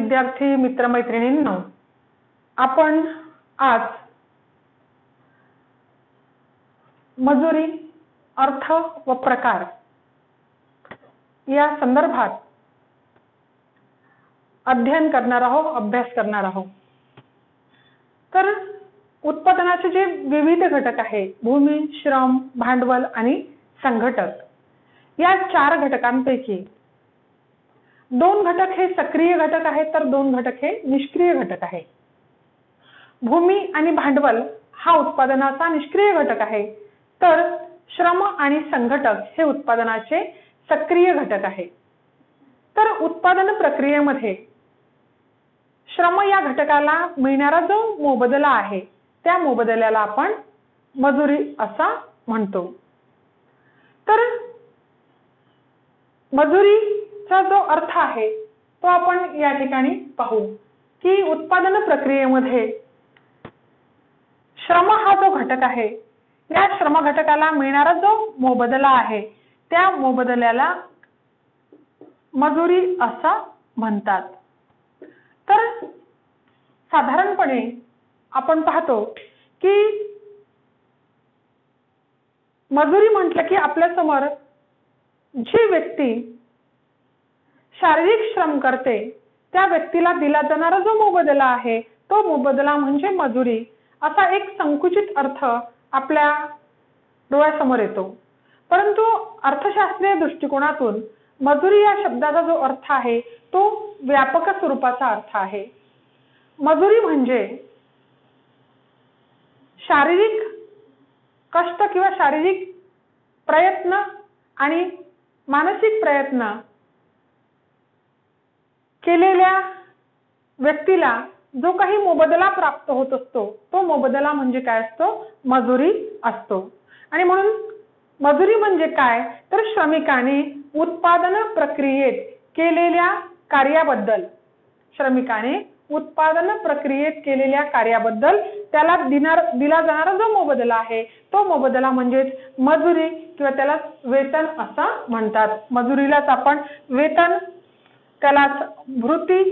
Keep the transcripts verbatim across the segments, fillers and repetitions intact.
विद्यार्थी मित्रमैत्रिणींनो, आपण आज मजुरी अर्थ व प्रकार या संदर्भात अध्ययन करणार आहोत, अभ्यास करणार आहोत। तर उत्पादनाचे जे विविध घटक आहेत, भूमी, श्रम, भांडवल आणि संघटक, या चार घटकांपैकी दोन घटक हे सक्रिय घटक आहेत तर दोन घटक हे निष्क्रिय घटक आहेत। भूमी आणि भांडवल हा उत्पादनाचा निष्क्रिय घटक आहे, तर श्रम आणि संघटक हे उत्पादनाचे सक्रिय घटक आहेत। तर उत्पादन प्रक्रियेमध्ये श्रम या घटकाला मिळणारा जो मोबदला आहे, त्या मोबदल्याला आपण मजुरी असा म्हणतो। तर मजुरीचा जो अर्थ आहे तो आपण या ठिकाणी पाहू की उत्पादन प्रक्रियेमध्ये श्रम हा जो घटक आहे, या श्रम घटकाला मिळणारा जो मोबदला आहे, त्या मोबदल्याला मजुरी असा म्हणतात। तर साधारणपणे आपण पाहतो की मजुरी म्हटलं की आपल्या समोर जी व्यक्ती शारीरिक श्रम करते, त्या व्यक्तीला दिला जाणारा जो मोबदला आहे, तो मोबदला म्हणजे मजुरी असा एक संकुचित अर्थ आपल्या डोळ्यासमोर येतो। परंतु अर्थशास्त्रीय दृष्टिकोनातून मजुरी या शब्दाचा जो अर्थ आहे तो व्यापक स्वरूपाचा अर्थ आहे। मजुरी म्हणजे शारीरिक कष्ट किंवा शारीरिक प्रयत्न आणि मानसिक प्रयत्न केलेल्या व्यक्तीला जो काही मोबदला प्राप्त होत असतो, तो मोबदला म्हणजे काय असतो? मजुरी असतो। आणि म्हणून मजुरी म्हणजे काय तर श्रमिकाने उत्पादन प्रक्रियेत केलेल्या कार्याबद्दल श्रमिकाने उत्पादन प्रक्रियेत केलेल्या कार्याबद्दल त्याला दिनार दिला जाणारा जो मोबदला आहे, तो मोबदला म्हणजे मजुरी किंवा त्याला वेतन असा म्हणतात। मजुरीलाच आपण वेतन, त्यालाच भृती,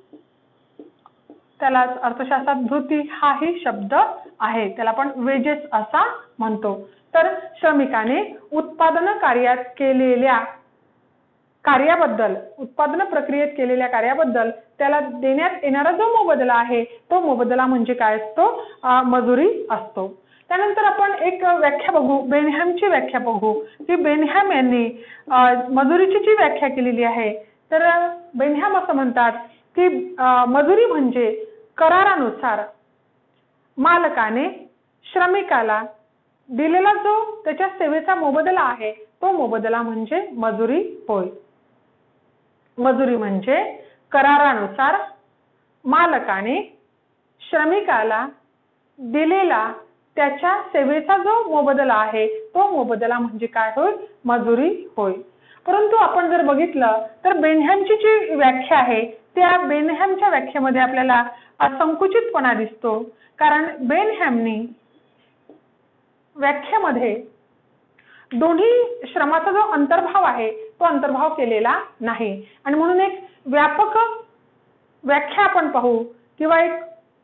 त्यालाच अर्थशास्त्रात भृती हाही शब्द आहे, त्याला आपण वेजेस असा म्हणतो। तर श्रमिकाने उत्पादन कार्यात केलेल्या कार्याबद्दल उत्पादन प्रक्रियेत केलेल्या कार्याबद्दल त्याला देण्यात येणारा जो मोबदला आहे, तो मोबदला म्हणजे काय असतो? मजुरी असतो। त्यानंतर आपण एक व्याख्या बघू, बेनहॅमची व्याख्या बघू की बेनहॅम यांनी मजुरीची जी व्याख्या केलेली आहे, तर बेनहॅम असं म्हणतात की मजुरी म्हणजे करारानुसार मालकाने श्रमिकाला दिलेला जो त्याच्या सेवेचा मोबदला आहे, तो मोबदला म्हणजे मजुरी होय। मजुरी म्हणजे करारानुसार मालकाने श्रमिकाला दिलेला त्याच्या सेवेचा जो मोबदला आहे, तो मोबदला म्हणजे काय होय? मजुरी होय। परंतु आपण जर बघितलं तर बेनहॅमची जी व्याख्या आहे, त्या बेनहॅमच्या व्याख्येमध्ये आपल्याला संकुचितपणा दिसतो, कारण बेनहॅमनी व्याख्येमध्ये दोन्ही श्रमाचा जो अंतर्भाव आहे तो अंतर्भाव केलेला नाही। आणि म्हणून एक व्यापक व्याख्या आपण पाहू किंवा एक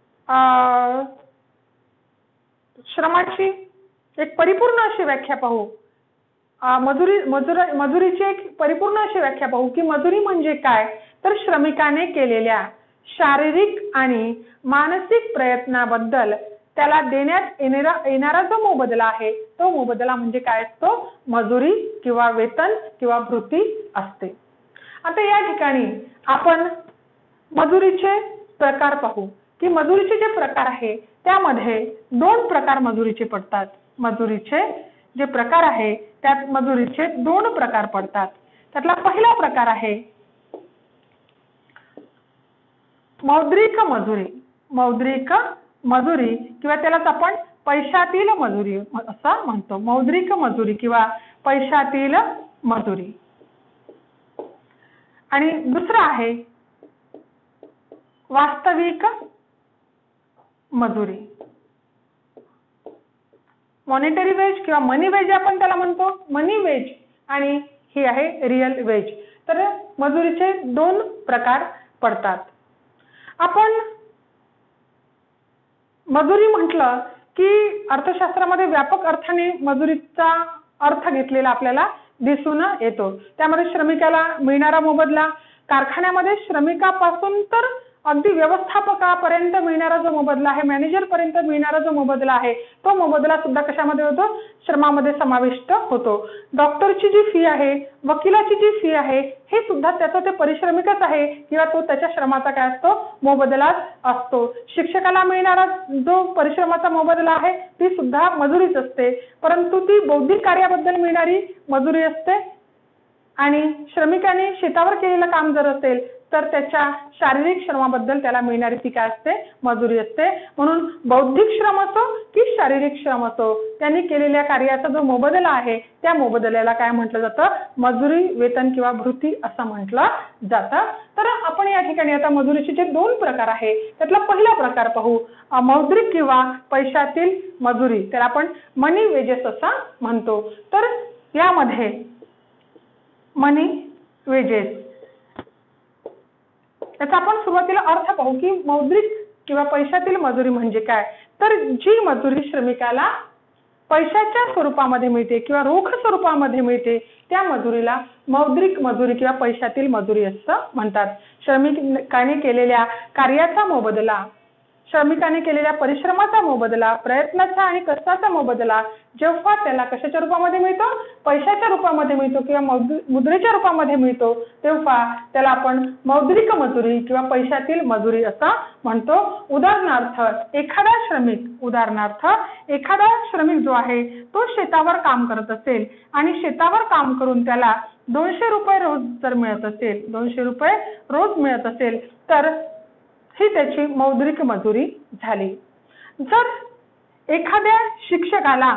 श्रमाची एक परिपूर्ण अशी व्याख्या पाहू, मजुरी मजुर मजुरीची एक परिपूर्ण अशी व्याख्या पाहू की मजुरी म्हणजे काय तर श्रमिकाने केलेल्या शारीरिक आणि मानसिक प्रयत्नाबद्दल त्याला देण्यात येणारा येणारा जो मोबदला आहे, तो मोबदला म्हणजे काय असतो? मजुरी किंवा वेतन किंवा भृती असते। आता या ठिकाणी आपण मजुरीचे प्रकार पाहू की मजुरीचे जे प्रकार आहे त्यामध्ये दोन प्रकार मजुरीचे पडतात। मजुरीचे जे प्रकार आहे त्यात मजुरीचे दोन प्रकार पडतात। त्यातला पहिला प्रकार आहे मौद्रिक मजुरी। मौद्रिक मजुरी किंवा त्यालाच आपण पैशातील मजुरी असं म्हणतो। मौद्रिक मजुरी किंवा पैशातील मजुरी। आणि दुसरा आहे वास्तविक मजुरी। मॉनिटरी वेज किंवा मनी वेज आपण त्याला म्हणतो, मनी वेज, आणि ही आहे रियल वेज। तर मजुरीचे दोन प्रकार पडतात। आपण मजुरी म्हटलं की अर्थशास्त्रामध्ये व्यापक अर्थाने मजुरीचा अर्थ घेतलेला आपल्याला दिसून येतो। त्यामध्ये श्रमिकाला मिळणारा मोबदला, कारखान्यामध्ये श्रमिकापासून तर अगदी व्यवस्थापकापर्यंत मिळणारा जो मोबदला आहे, मॅनेजर पर्यंत मिळणारा जो मोबदला आहे, तो मोबदला सुद्धा कशामध्ये होतो? श्रमामध्ये समाविष्ट होतो। डॉक्टरची जी फी आहे, वकिलाची जी फी आहे, हे सुद्धा त्याचं ते परिश्रमिकच आहे किंवा तो त्याच्या श्रमाचा काय असतो? मोबदला असतो। शिक्षकाला मिळणारा जो परिश्रमाचा मोबदला आहे ती सुद्धा मजुरीच असते, परंतु ती बौद्धिक कार्याबद्दल मिळणारी मजुरी असते। आणि श्रमिकाने शेतावर केलेलं काम जर असेल तर त्याच्या शारीरिक श्रमाबद्दल त्याला मिळणारी ती काय असते? मजुरी असते। म्हणून बौद्धिक श्रम असो की शारीरिक श्रम असो, त्यांनी केलेल्या कार्याचा जो मोबदला आहे त्या मोबदल्याला काय म्हटलं जातं? मजुरी, वेतन किंवा भृती असं म्हटलं जातं। तर आपण या ठिकाणी आता मजुरीचे जे दोन प्रकार आहे त्यातला पहिला प्रकार पाहू, मौद्रिक किंवा पैशातील मजुरी, त्याला आपण मनी वेजेस असं म्हणतो। तर यामध्ये मनी वेजेस याचा आपण सुरुवातीला अर्थ पाहू की मौद्रिक किंवा पैशातील मजुरी म्हणजे काय? तर जी मजुरी श्रमिकाला पैशाच्या स्वरूपामध्ये मिळते किंवा रोख स्वरूपामध्ये मिळते त्या मजुरीला मौद्रिक मजुरी किंवा पैशातील मजुरी असं म्हणतात। श्रमिकाने केलेल्या कार्याचा मोबदला, श्रमिकाने केलेल्या परिश्रमाचा मोबदला, प्रयत्नाचा आणि कष्टाचा मोबदला जेव्हा त्याला कशाच्या रूपामध्ये मिळतो? पैशाच्या रूपामध्ये मिळतो किंवा मुद्रेच्या रूपामध्ये मिळतो, तेव्हा त्याला आपण मौद्रिक मजुरी किंवा पैशातील मजुरी असं म्हणतो। उदाहरणार्थ एखादा श्रमिक उदाहरणार्थ एखादा श्रमिक जो आहे तो शेतावर काम करत असेल आणि शेतावर काम करून त्याला दोनशे रुपये रोज जर मिळत असेल दोनशे रुपये रोज मिळत असेल तर ही त्याची मौद्रिक मजुरी झाली। जर एखाद्या शिक्षकाला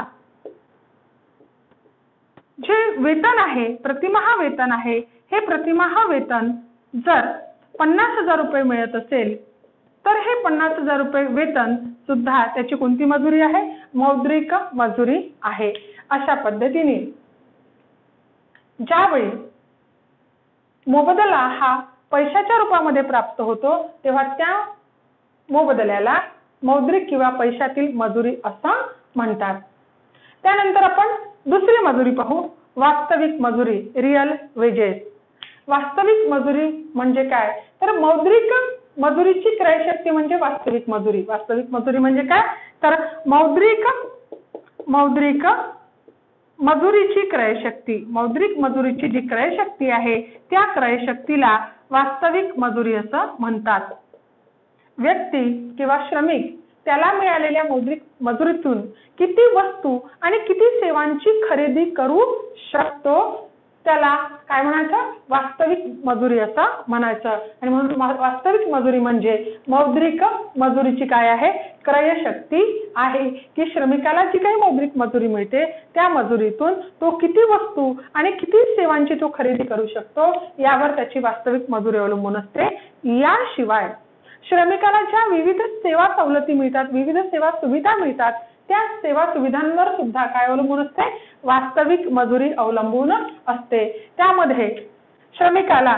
जे वेतन आहे, प्रतिमाह वेतन आहे, हे प्रतिमाह वेतन जर पन्नास हजार रुपये मिळत असेल तर हे पन्नास हजार रुपये वेतन सुद्धा त्याची कोणती मजुरी आहे? मौद्रिक मजुरी आहे। अशा पद्धतीने ज्यावेळी मोबदला हा पैशाच्या रूपामध्ये प्राप्त होतो तेव्हा त्या मोबदल्याला मौद्रिक किंवा पैशातील मजुरी असं म्हणतात। त्यानंतर आपण दुसरी मजुरी पाहू, वास्तविक मजुरी, रियल वेजेस। वास्तविक मजुरी म्हणजे काय? तर मौद्रिक मजुरीची क्रयशक्ती म्हणजे वास्तविक मजुरी। वास्तविक मजुरी म्हणजे काय? तर मौद्रिक मौद्रिक मजुरीची क्रयशक्ती, मौद्रिक मजुरीची जी क्रयशक्ती आहे त्या क्रयशक्तीला वास्तविक मजुरी असं म्हणतात। व्यक्ती किंवा श्रमिक त्याला मिळालेल्या मौद्रिक मजुरीतून किती वस्तू आणि किती सेवांची खरेदी करू शकतो त्याला काय म्हणायचं? वास्तविक मजुरी असं म्हणायचं। आणि म्हणून वास्तविक मजुरी म्हणजे मौद्रिक मजुरीची काय आहे? क्रयशक्ती आहे की श्रमिकाला जी काही मौद्रिक मजुरी मिळते त्या मजुरीतून तो किती वस्तू आणि किती सेवांची तो खरेदी करू शकतो यावर त्याची वास्तविक मजुरी अवलंबून असते। याशिवाय श्रमिकाला ज्या विविध सेवा सवलती मिळतात, विविध सेवा सुविधा मिळतात, त्या सेवा सुविधांवर सुद्धा काय अवलंबून असते? वास्तविक मजुरी अवलंबून असते। त्यामध्ये श्रमिकाला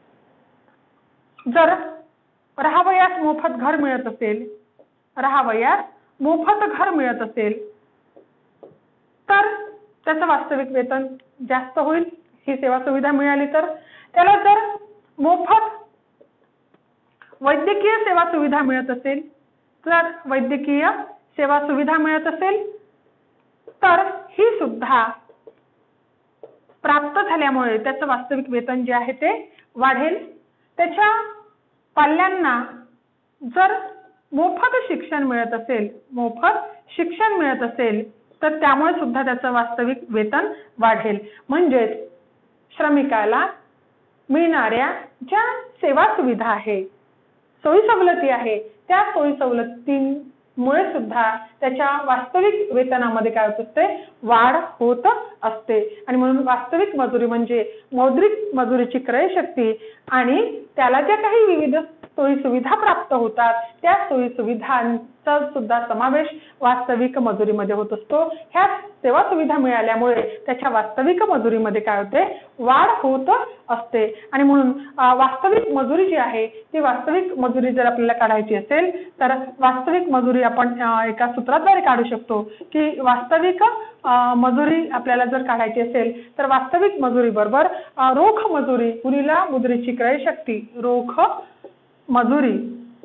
जर राहावयास मोफत घर मिळत असेल राहावयास मोफत घर मिळत असेल तर त्याचं वास्तविक वेतन जास्त होईल ही सेवा सुविधा मिळाली तर। त्याला जर मोफत वैद्यकीय सेवा सुविधा मिळत असेल तर वैद्यकीय सेवा सुविधा मिळत असेल तर ही सुद्धा प्राप्त झाल्यामुळे त्याचं वास्तविक वेतन जे आहे ते वाढेल। त्याच्या पाल्यांना जर मोफत शिक्षण मिळत असेल मोफत शिक्षण मिळत असेल तर त्यामुळे सुद्धा त्याचं वास्तविक वेतन वाढेल। म्हणजे श्रमिकाला मिळणाऱ्या ज्या सेवा सुविधा आहे, सोयी सवलती आहे, त्या सोयी सवलतींमुळे सुद्धा त्याच्या वास्तविक वेतनामध्ये काय होत असते? वाढ होत असते। आणि म्हणून वास्तविक मजुरी म्हणजे मौद्रिक मजुरीची क्रयशक्ती आणि त्याला ज्या काही विविध सोयी सुविधा प्राप्त होतात त्या सोयी सुविधांचा सुद्धा समावेश वास्तविक मजुरीमध्ये होत असतो। ह्या सेवा सुविधा मिळाल्यामुळे त्याच्या वास्तविक मजुरीमध्ये काय होते, वाढ होत असते। आणि म्हणून वास्तविक मजुरी जी आहे ती वास्तविक मजुरी जर आपल्याला काढायची असेल तर वास्तविक मजुरी आपण एका सूत्राद्वारे काढू शकतो की वास्तविक मजुरी आपल्याला जर काढायची असेल तर वास्तविक मजुरी बरोबर रोख मजुरी गुणिला मुद्रेची क्रय शक्ती, रोख मजुरी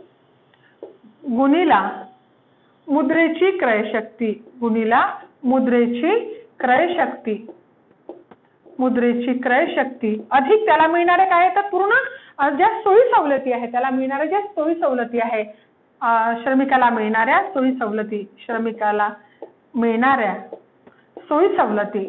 गुणिला मुद्रेची क्रय शक्ती गुणिला मुद्रेची क्रय शक्ती मुद्रेची क्रय शक्ती अधिक त्याला मिळणारे काय येतात, पूर्ण ज्या सोयी सवलती आहे त्याला मिळणाऱ्या ज्या सोयी सवलती आहे, श्रमिकाला मिळणाऱ्या सोयी सवलती श्रमिकाला मिळणाऱ्या सोयी सवलती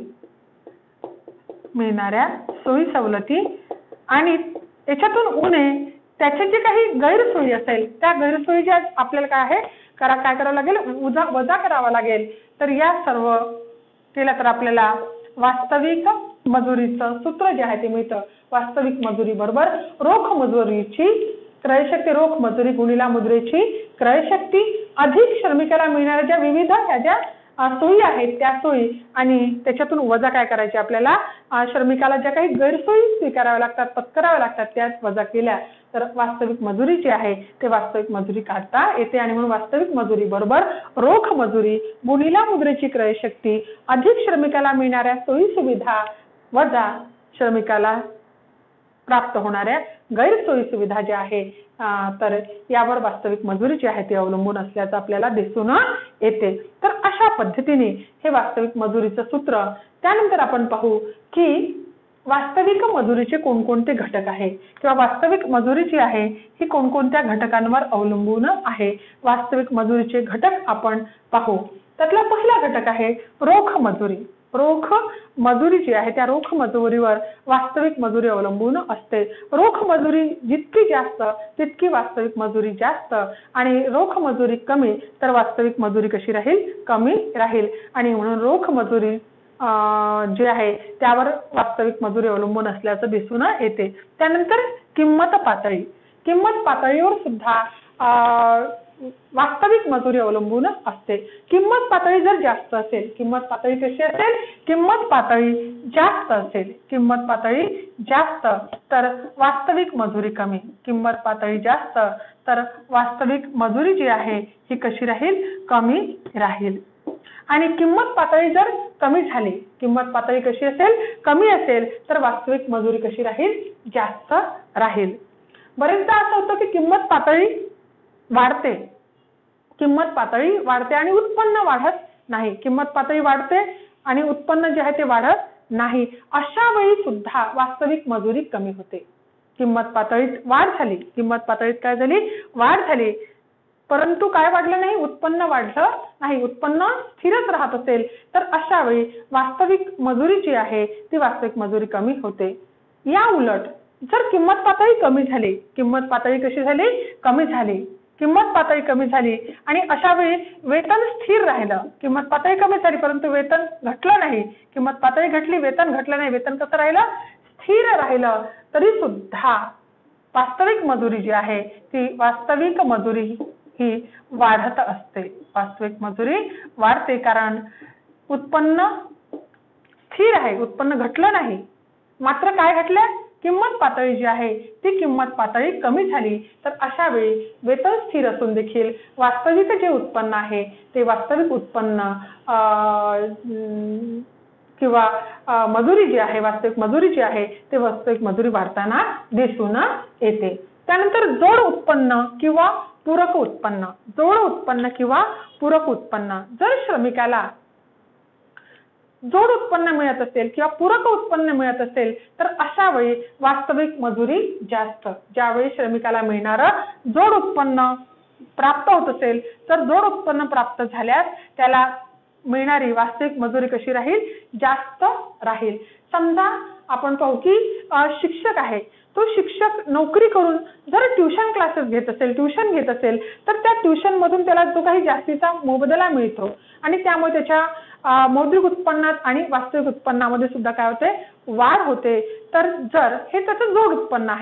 मिळणाऱ्या सोयी सवलती आणि याच्यातून उणे त्याचे जे काही गैरसोयी असेल त्या गैरसोयी ज्या आपल्याला काय आहे करा काय करावं लागेल, वजा वजा करावा लागेल। तर या सर्व केलं तर आपल्याला वास्तविक मजुरीचं सूत्र जे आहे ते मिळतं। वास्तविक मजुरी बरोबर रोख मजुरीची क्रय शक्ती, रोख मजुरी गुणिला मुद्रेची क्रय शक्ती अधिक श्रमिकाला मिळणाऱ्या ज्या विविध ह्या ज्या सोयी आहेत त्या सोयी आणि त्याच्यातून वजा काय करायचे आपल्याला, श्रमिकाला ज्या काही गैरसोयी स्वीकाराव्या लागतात पत्कराव्या लागतात त्या वजा केल्या तर वास्तविक मजुरी जी आहे ते वास्तविक मजुरी काढता येते। आणि म्हणून वास्तविक मजुरी बरोबर रोख मजुरी गुणिला मुद्रेची क्रय शक्ती अधिक श्रमिकाला मिळणाऱ्या सोयी सुविधा वजा श्रमिकाला प्राप्त होणाऱ्या गैरसोयी सुविधा ज्या आहे तर यावर वास्तविक मजुरी जी आहे ती अवलंबून असल्याचं आपल्याला दिसून येते। तर अशा पद्धतीने हे वास्तविक मजुरीचं सूत्र। त्यानंतर आपण पाहू की वास्तविक मजुरीचे कोणकोणते घटक आहे किंवा वास्तविक मजुरी जी आहे ही कोणकोणत्या घटकांवर अवलंबून आहे। वास्तविक मजुरीचे घटक आपण पाहू। त्यातला पहिला घटक आहे रोख मजुरी। रोख मजुरी जी आहे त्या रोख मजुरीवर वास्तविक मजुरी अवलंबून असते। रोख मजुरी जितकी जास्त तितकी वास्तविक मजुरी जास्त आणि रोख मजुरी कमी तर वास्तविक मजुरी कशी राहील, कमी राहील। आणि म्हणून रोख मजुरी जे आहे त्यावर वास्तविक मजुरी अवलंबून असल्याचं दिसून येते। त्यानंतर किंमत पातळी। किंमत पातळीवर सुद्धा वास्तविक मजुरी अवलंबून असते। किंमत पातळी जर जास्त असेल, किंमत पातळी कशी असेल, किंमत पातळी जास्त असेल, किंमत पातळी जास्त तर वास्तविक मजुरी कमी, किंमत पातळी जास्त तर वास्तविक मजुरी जी आहे ही कशी राहील, कमी राहील। आणि किंमत पातळी जर कमी झाली, किंमत पातळी कशी असेल, कमी असेल तर वास्तविक मजुरी कशी राहील, जास्त राहील। बरेचदा असं होतं की किंमत पातळी वाढते, किंमत पातळी वाढते आणि उत्पन्न वाढत नाही, किंमत पातळी वाढते आणि उत्पन्न जे आहे ते वाढत नाही। अशा वेळी सुद्धा वास्तविक मजुरी कमी होते। किंमत पातळीत वाढ झाली, किंमत पातळीत काय झाली, वाढ झाली, परंतु काय वाढलं नाही, उत्पन्न वाढलं नाही, उत्पन्न स्थिरच राहत असेल तर अशा वेळी वास्तविक मजुरी जी आहे ती वास्तविक मजुरी कमी होते। या उलट जर किंमत पातळी कमी झाली, किंमत पातळी कशी झाली, कमी झाली, किंमत पातळी कमी झाली आणि अशा वेळी वेतन स्थिर राहिलं, किंमत पातळी कमी झाली परंतु वेतन घटलं नाही, किंमत पातळी घटली वेतन घटलं नाही, वेतन कसं राहिलं, स्थिर राहिलं, तरी सुद्धा वास्तविक मजुरी जी आहे ती वास्तविक मजुरी ही वाढत असते। वास्तविक मजुरी वाढते कारण उत्पन्न स्थिर आहे, उत्पन्न घटलं नाही, मात्र काय घटलं, किंमत पातळी जी आहे ती किंमत पातळी कमी झाली तर अशा वेळी वेतन स्थिर असून देखील वास्तविक जे उत्पन्न आहे ते वास्तविक उत्पन्न किंवा मजुरी जी आहे, वास्तविक मजुरी जी आहे ते वास्तविक मजुरी वाढताना दिसून येते। त्यानंतर जोड उत्पन्न किंवा पूरक उत्पन्न। जोड उत्पन्न किंवा पूरक उत्पन्न, जर श्रमिकाला जोड उत्पन्न मिळत असेल किंवा पूरक उत्पन्न मिळत असेल तर अशा वेळी वास्तविक मजुरी जास्त। ज्यावेळी श्रमिकाला मिळणारं जोड उत्पन्न प्राप्त होत असेल तर जोड उत्पन्न प्राप्त झाल्यास त्याला मिळणारी वास्तविक मजुरी कशी राहील, जास्त राहील। समजा आपण पाहू की शिक्षक आहे, तो शिक्षक नोकरी करून जर ट्युशन क्लासेस घेत असेल, ट्युशन घेत असेल तर त्या ट्युशन मधून त्याला जो काही जास्तीचा मोबदला मिळतो आणि त्यामुळे त्याच्या मौद्रिक उत्पन्नात आणि वास्तविक उत्पन्नामध्ये सुद्धा काय होते, वाढ होते। तर जर हे त्याचं जोड उत्पन्न आहे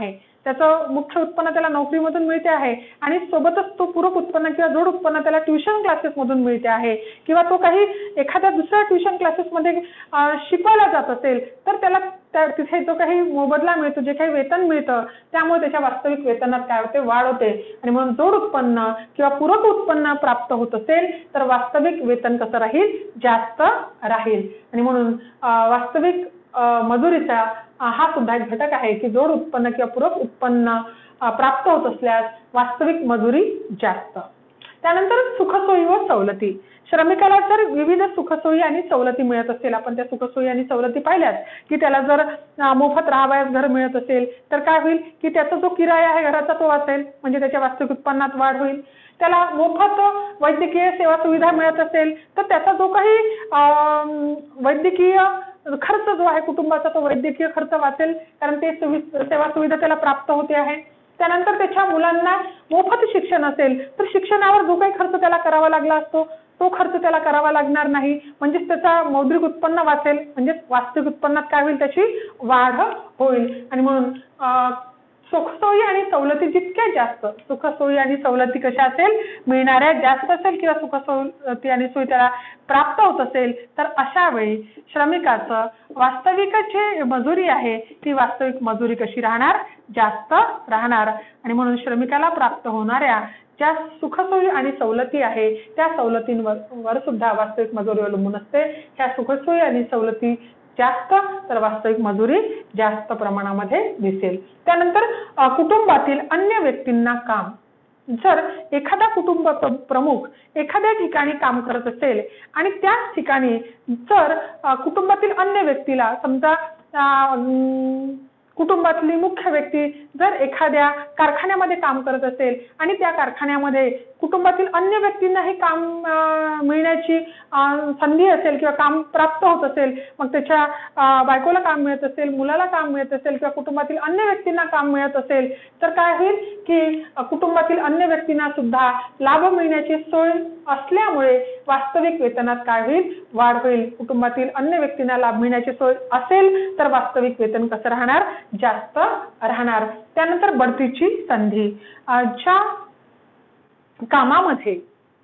त्याचं मुख्य उत्पन्न त्याला नोकरीमधून मिळते आहे आणि सोबतच तो पूरक उत्पन्न किंवा जोड उत्पन्न त्याला ट्युशन क्लासेसमधून मिळते आहे किंवा तो काही एखाद्या दुसऱ्या ट्युशन क्लासेसमध्ये शिकवला जात असेल तर त्याला तिथे जो काही मोबदला मिळतो, जे काही वेतन मिळतं, त्यामुळे त्याच्या वास्तविक वेतनात काय होते, वाढ होते आणि म्हणून जोड उत्पन्न किंवा पूरक उत्पन्न प्राप्त होत असेल तर वास्तविक वेतन कसं राहील, जास्त राहील आणि म्हणून वास्तविक मजुरीचा हा सुद्धा एक घटक आहे की जोड उत्पन्न किंवा पूरक उत्पन्न प्राप्त होत असल्यास वास्तविक मजुरी जास्त. त्यानंतर सुखसोयी व सवलती. श्रमिकाला जर विविध सुखसोयी आणि सवलती मिळत असेल, आपण त्या सुखसोयी आणि सवलती पाहिल्यात की त्याला जर मोफत राहावयास घर मिळत असेल तर काय होईल की त्याचा जो किराया आहे घराचा तो वाचेल, म्हणजे त्याच्या वास्तविक उत्पन्नात वाढ होईल. त्याला मोफत वैद्यकीय सेवा सुविधा मिळत असेल तर त्याचा जो काही वैद्यकीय खर्च जो आहे कुटुंबाचा तो वैद्यकीय खर्च वाचेल, कारण ते सेवा सुविधा त्याला प्राप्त होते आहे. त्यानंतर त्याच्या मुलांना मोफत शिक्षण असेल तर शिक्षणावर जो काही खर्च त्याला करावा लागला असतो तो खर्च त्याला करावा लागणार नाही, म्हणजेच त्याचा मौद्रिक उत्पन्न वाचेल, म्हणजे वास्तविक उत्पन्नात काय होईल, त्याची वाढ होईल. आणि म्हणून सुखसोयी आणि सवलती जितक्या जास्त, सुखसोयी आणि सवलती कशा असेल, मिळणाऱ्या जास्त असेल किंवा सुखसोयी आणि सोयी त्याला प्राप्त होत असेल तर अशा वेळी श्रमिकाचं वास्तविक जे मजुरी आहे ती वास्तविक मजुरी कशी राहणार, जास्त राहणार. आणि म्हणून श्रमिकाला प्राप्त होणाऱ्या ज्या सुखसोयी आणि सवलती आहे त्या सवलतींवर वर सुद्धा वास्तविक मजुरी अवलंबून असते. ह्या सुखसोयी आणि सवलती जास्त तर वास्तविक मजुरी जास्त प्रमाणामध्ये दिसेल. त्यानंतर कुटुंबातील अन्य व्यक्तींना काम. जर एखादा कुटुंब प्रमुख एखाद्या ठिकाणी काम करत असेल आणि त्याच ठिकाणी जर कुटुंबातील अन्य व्यक्तीला, समजा कुटुंबातली मुख्य व्यक्ती जर एखाद्या कारखान्यामध्ये काम करत असेल आणि त्या कारखान्यामध्ये कुटुंबातील अन्य व्यक्तींनाही काम मिळण्याची संधी असेल किंवा काम प्राप्त होत असेल, मग त्याच्या बायकोला काम मिळत असेल, मुलाला काम मिळत असेल किंवा कुटुंबातील अन्य व्यक्तींना काम मिळत असेल तर काय होईल की कुटुंबातील अन्य व्यक्तींना सुद्धा लाभ मिळण्याची सोय असल्यामुळे वास्तविक वेतनात काय होईल, वाढ होईल. कुटुंबातील अन्य व्यक्तींना लाभ मिळण्याची सोय असेल तर वास्तविक वेतन कसं राहणार, जास्त राहणार. त्यानंतर बढतीची संधी. ज्या कामामध्ये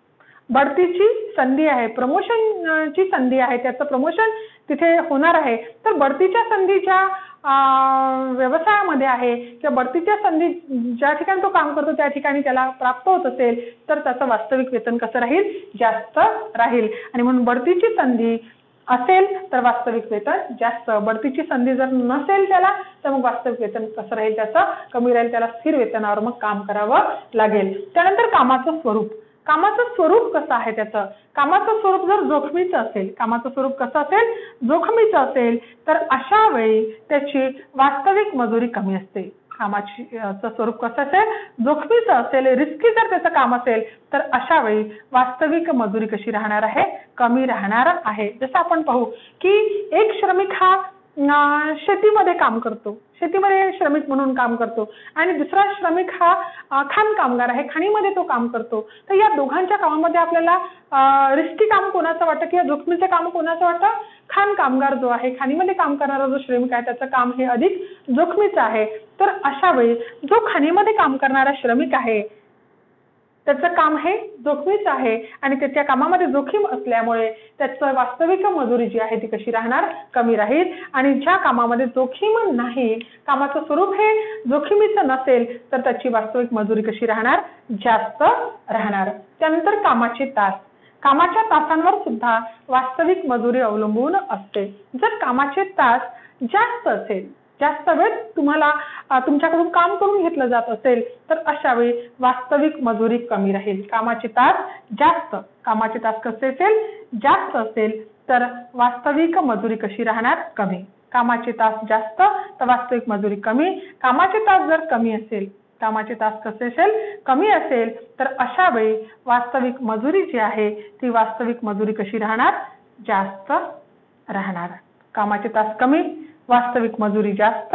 बढतीची संधी आहे, प्रमोशनची संधी आहे, त्याचं प्रमोशन तिथे होणार आहे तर बढतीच्या संधी ज्या व्यवसायामध्ये आहे किंवा बढतीच्या संधी ज्या ठिकाणी तो काम करतो त्या ठिकाणी त्याला प्राप्त होत असेल तर त्याचं वास्तविक वेतन कसं राहील, जास्त राहील. आणि म्हणून बढतीची संधी असेल तर वास्तविक वेतन जास्त, बढतीची संधी जर नसेल त्याला तर मग वास्तविक वेतन कसं राहील, त्याचं कमी राहील, त्याला स्थिर वेतनावर मग काम करावं लागेल. त्यानंतर कामाचं स्वरूप. कामाचं स्वरूप कसं आहे त्याचं, कामाचं स्वरूप जर जोखमीचं असेल, कामाचं स्वरूप कसं असेल, जोखमीचं असेल तर अशा वेळी त्याची वास्तविक मजुरी कमी असते. कामाची स्वरूप कसं असेल, जोखमीचं असेल, रिस्की जर त्याचं काम असेल तर अशा वेळी वास्तविक मजुरी कशी राहणार आहे, कमी राहणार आहे. जसं आपण पाहू की एक श्रमिक हा शेतीमध्ये काम करतो, शेतीमध्ये श्रमिक म्हणून काम करतो आणि दुसरा श्रमिक हा खाण कामगार आहे, खाणीमध्ये तो काम करतो. तर या दोघांच्या कामामध्ये आपल्याला रिस्की काम कोणाचं वाटतं किंवा जोखमीचं काम कोणाचं वाटतं, खाण कामगार जो आहे, खाणीमध्ये काम करणारा जो श्रमिक आहे त्याचं काम हे अधिक जोखमीचं आहे. तर अशा वेळी जो खाणीमध्ये काम करणारा श्रमिक आहे त्याचं काम हे जोखमीचं आहे आणि त्याच्या कामामध्ये जोखीम असल्यामुळे त्याचं वास्तविक मजुरी जी आहे ती कशी राहणार, कमी राहील. आणि ज्या कामामध्ये जोखीम नाही, कामाचं स्वरूप हे जोखमीचं नसेल तर त्याची वास्तविक मजुरी कशी राहणार, जास्त राहणार. त्यानंतर कामाचे तास. कामाच्या तासांवर सुद्धा वास्तविक मजुरी अवलंबून असते. जर कामाचे तास जास्त असेल, जास्त वेळ तुम्हाला तुमच्याकडून काम करून घेतलं जात असेल तर अशा वेळी वास्तविक मजुरी कमी राहील. कामाचे तास जास्त, कामाचे तास कसे असेल, जास्त असेल तर वास्तविक मजुरी कशी राहणार, कमी. कामाचे तास जास्त तर वास्तविक मजुरी कमी. कामाचे तास जर कमी असेल, कामाचे तास कसे असेल, कमी असेल तर अशा वेळी वास्तविक मजुरी जी आहे ती वास्तविक मजुरी कशी राहणार, जास्त राहणार. कामाचे तास कमी, वास्तविक मजुरी जास्त.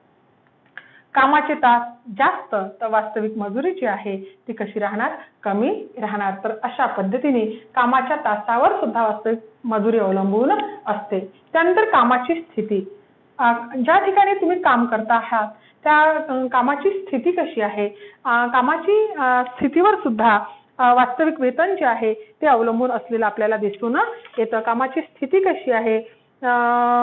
कामाचे तास जास्त तर वास्तविक मजुरी जी आहे ती कशी राहणार, कमी राहणार. तर अशा पद्धतीने कामाच्या तासावर सुद्धा वास्तविक मजुरी अवलंबून असते. त्यानंतर कामाची स्थिती. ज्या ठिकाणी तुम्ही काम करता आहात त्या अ, कामाची स्थिती कशी आहे, अ, कामाची अ, स्थितीवर सुद्धा अ, वास्तविक वेतन जे आहे ते अवलंबून असलेलं आपल्याला दिसून येतं. कामाची स्थिती कशी आहे, अ,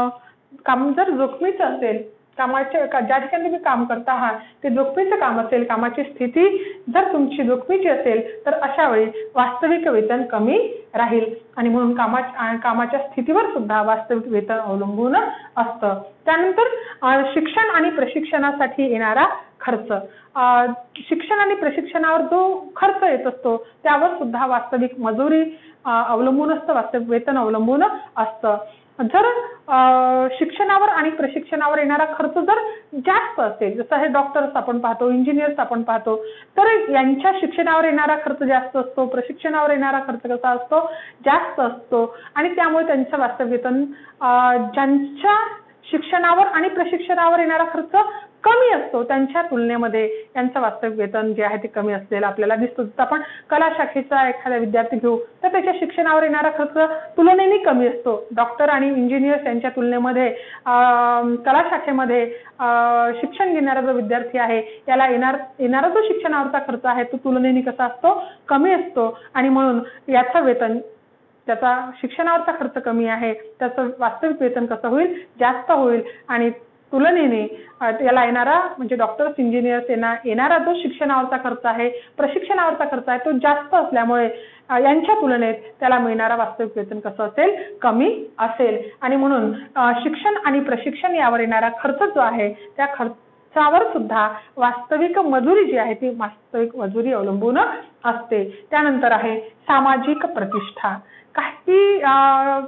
काम जर जोखमीचं असेल, कामाच्या का- ज्या ठिकाणी तुम्ही काम करता आहात ते जोखमीचं काम असेल, कामाची स्थिती जर तुमची जोखमीची असेल तर अशा वेळी वास्तविक वेतन कमी राहील आणि म्हणून कामा कामाच्या स्थितीवर सुद्धा वास्तविक वेतन अवलंबून असतं. त्यानंतर अ, शिक्षण आणि प्रशिक्षणासाठी येणारा खर्च, अ, शिक्षण आणि प्रशिक्षणावर जो खर्च येत असतो त्यावर सुद्धा वास्तविक मजुरी अ, अवलंबून असतं, वास्तविक वेतन अवलंबून असतं. जर अ, शिक्षणावर आणि प्रशिक्षणावर येणारा खर्च जर जास्त असेल, जसं हे डॉक्टर्स आपण पाहतो, इंजिनियर्स आपण पाहतो, तर यांच्या शिक्षणावर येणारा खर्च जास्त असतो, प्रशिक्षणावर येणारा खर्च कसा असतो, जास्त असतो आणि त्यामुळे त्यांचं वास्तविक वेतन अ, ज्यांच्या शिक्षणावर आणि प्रशिक्षणावर येणारा खर्च कमी असतो त्यांच्या तुलनेमध्ये यांचं वास्तविक वेतन जे आहे ते कमी असलेलं आपल्याला दिसतो. जसं आपण कला शाखेचा एखादा विद्यार्थी घेऊ तर त्याच्या शिक्षणावर येणारा खर्च तुलनेने कमी असतो. डॉक्टर आणि इंजिनियर्स यांच्या तुलनेमध्ये अं, कला शाखेमध्ये अं, शिक्षण घेणारा जो विद्यार्थी आहे याला येणार येणारा जो शिक्षणावरचा खर्च आहे तो तुलनेने कसा असतो, कमी असतो आणि म्हणून याचं वेतन, त्याचा शिक्षणावरचा खर्च कमी आहे, त्याचं वास्तविक वेतन कसं होईल, जास्त होईल आणि तुलनेने अ, याला येणारा म्हणजे डॉक्टर्स इंजिनियर्स येणार येणारा जो शिक्षणावरचा खर्च आहे, प्रशिक्षणावरचा खर्च आहे तो जास्त असल्यामुळे अ, यांच्या तुलनेत त्याला मिळणारा वास्तविक वेतन कसं असेल, कमी असेल आणि म्हणून अ, शिक्षण आणि प्रशिक्षण यावर येणारा खर्च जो आहे त्या खर्चावर सुद्धा वास्तविक मजुरी जी आहे ती वास्तविक मजुरी अवलंबून असते. त्यानंतर आहे सामाजिक प्रतिष्ठा. काही अ,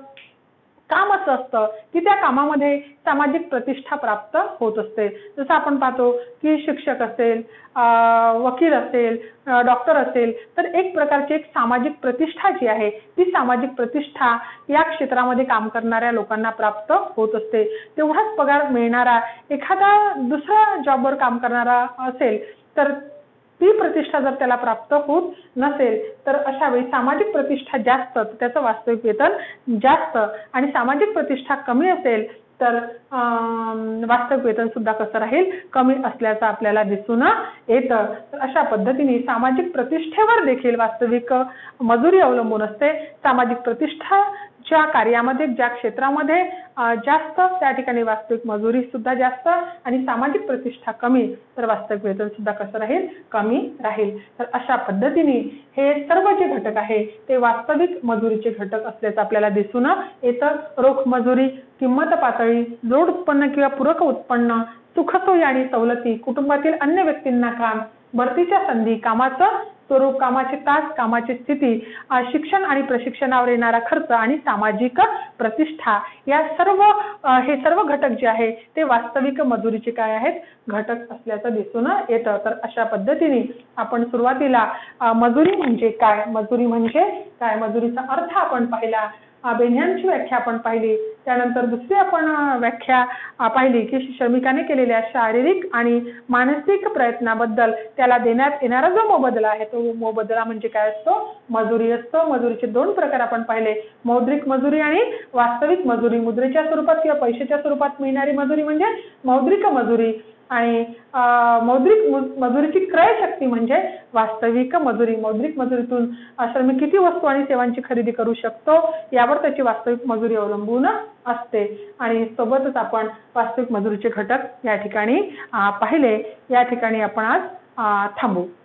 काम असं असतं की त्या कामामध्ये सामाजिक प्रतिष्ठा प्राप्त होत असते. जसं आपण पाहतो की शिक्षक असेल, अ, वकील असेल, अ, डॉक्टर असेल तर एक प्रकारची एक सामाजिक प्रतिष्ठा जी आहे ती सामाजिक प्रतिष्ठा या क्षेत्रामध्ये काम करणाऱ्या लोकांना प्राप्त होत असते. तेवढाच पगार मिळणारा एखादा दुसरा जॉबवर काम करणारा असेल तर ती प्रतिष्ठा जर त्याला प्राप्त होत नसेल तर अशा वेळी सामाजिक प्रतिष्ठा जास्त तर त्याचं वास्तविक वेतन जास्त आणि सामाजिक प्रतिष्ठा कमी असेल तर अं, वास्तविक वेतन सुद्धा कसं राहील, कमी असल्याचं आपल्याला दिसून येतं. तर अशा पद्धतीने सामाजिक प्रतिष्ठेवर देखील वास्तविक मजुरी अवलंबून असते. सामाजिक प्रतिष्ठा ज्या कार्यामध्ये, ज्या क्षेत्रामध्ये अ, जास्त त्या ठिकाणी वास्तविक मजुरी सुद्धा जास्त आणि सामाजिक प्रतिष्ठा कमी तर वास्तविक वेतन सुद्धा कसं राहील, कमी राहील. तर अशा पद्धतीने हे सर्व जे घटक आहे ते वास्तविक मजुरीचे घटक असल्याचं आपल्याला दिसून येतं. रोख मजुरी, किंमत पातळी, जोड उत्पन्न किंवा पूरक उत्पन्न, सुखसोयी आणि सवलती, कुटुंबातील अन्य व्यक्तींना काम, भरतीच्या संधी, कामाचं स्वरूप, कामाचे तास, कामाची स्थिती, अ, शिक्षण आणि प्रशिक्षणावर येणारा खर्च आणि सामाजिक प्रतिष्ठा या सर्व अ, हे सर्व घटक जे आहे ते वास्तविक मजुरीचे काय आहेत, घटक असल्याचं दिसून येतं. तर अशा पद्धतीने आपण सुरुवातीला अ, मजुरी म्हणजे काय, मजुरी म्हणजे काय, मजुरीचा अर्थ आपण पाहिला, अ, बेन्यांची व्याख्या आपण पाहिली, त्यानंतर दुसरी आपण अ, व्याख्या अ, पाहिली की श्रमिकाने केलेल्या शारीरिक आणि मानसिक प्रयत्नाबद्दल त्याला देण्यात येणारा जो मोबदला आहे तो मोबदला म्हणजे काय असतो, मजुरी असतो. मजुरीचे दोन प्रकार आपण पाहिले, मौद्रिक मजुरी आणि वास्तविक मजुरी. मुद्रेच्या स्वरूपात किंवा पैशाच्या स्वरूपात मिळणारी मजुरी म्हणजे मौद्रिक मजुरी आणि अ, मौद्रिक मजुरीची क्रयशक्ती म्हणजे वास्तविक मजुरी. मौद्रिक मजुरीतून श्रमिक किती वस्तू आणि सेवांची खरेदी करू शकतो यावर त्याची वास्तविक मजुरी अवलंबून असते आणि सोबतच आपण वास्तविक मजुरीचे घटक या ठिकाणी अ, पाहिले. या ठिकाणी आपण आज अ, थांबू.